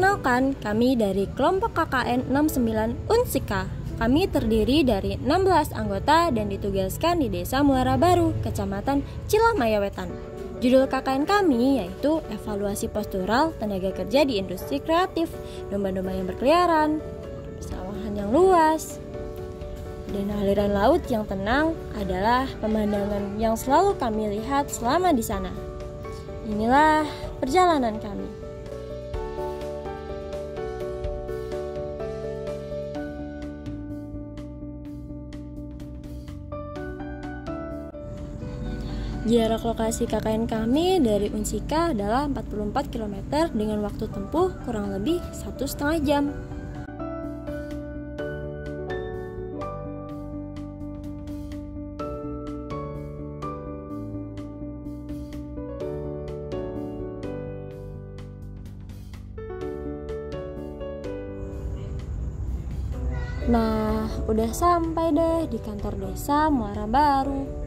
Perkenalkan, kami dari kelompok KKN 69 Unsika. Kami terdiri dari 16 anggota dan ditugaskan di Desa Muara Baru, Kecamatan Cilamaya Wetan. Judul KKN kami yaitu evaluasi postural tenaga kerja di industri kreatif, domba-domba yang berkeliaran, sawahan yang luas, dan aliran laut yang tenang adalah pemandangan yang selalu kami lihat selama di sana. Inilah perjalanan kami. Jarak lokasi KKN kami dari Unsika adalah 44 km dengan waktu tempuh kurang lebih 1,5 jam. Nah, udah sampai deh di kantor desa Muara Baru.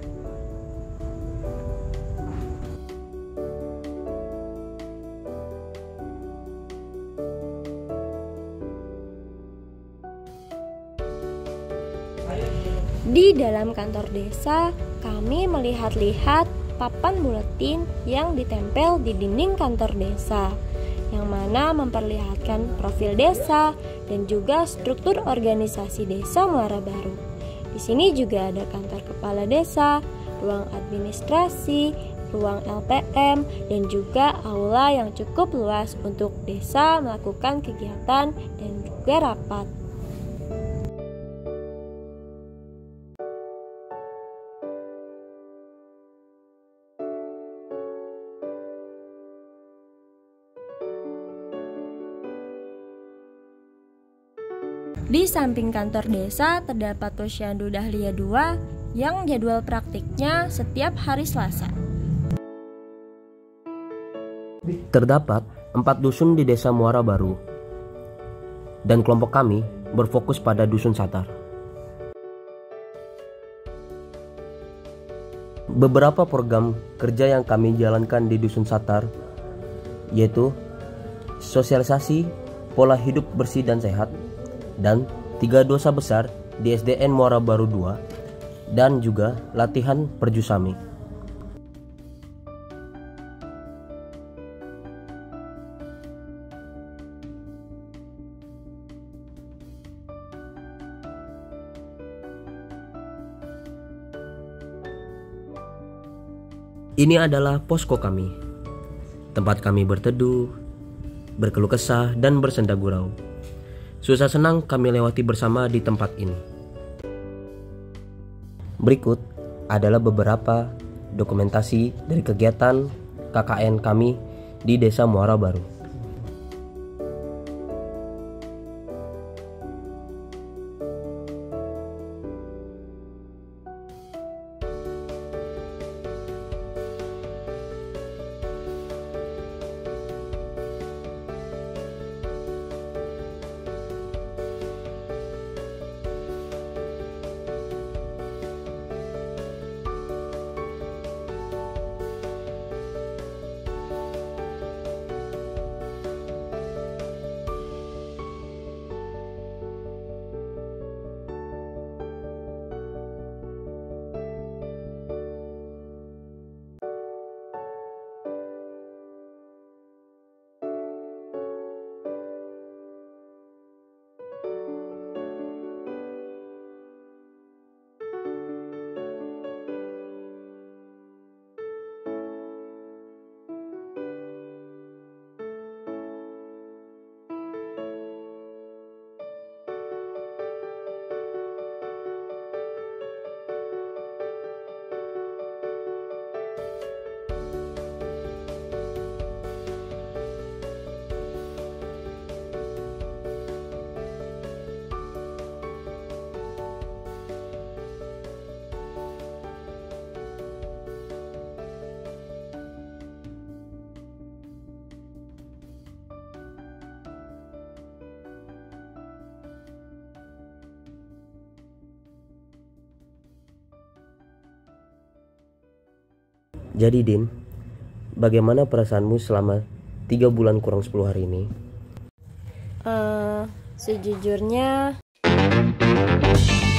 Di dalam kantor desa, kami melihat-lihat papan buletin yang ditempel di dinding kantor desa, yang mana memperlihatkan profil desa dan juga struktur organisasi desa Muara Baru. Di sini juga ada kantor kepala desa, ruang administrasi, ruang LPM, dan juga aula yang cukup luas untuk desa melakukan kegiatan dan juga rapat. Di samping kantor desa terdapat Posyandu Dahlia 2 yang jadwal praktiknya setiap hari Selasa. Terdapat 4 dusun di Desa Muara Baru, dan kelompok kami berfokus pada Dusun Satar. Beberapa program kerja yang kami jalankan di Dusun Satar yaitu sosialisasi pola hidup bersih dan sehat, dan 3 dosa besar di SDN Muara Baru 2, dan juga latihan perjusami. Ini adalah posko kami, tempat kami berteduh, berkeluh kesah, dan bersenda gurau. Susah senang kami lewati bersama di tempat ini. Berikut adalah beberapa dokumentasi dari kegiatan KKN kami di Desa Muara Baru. Jadi Din, bagaimana perasaanmu selama 3 bulan kurang 10 hari ini? Sejujurnya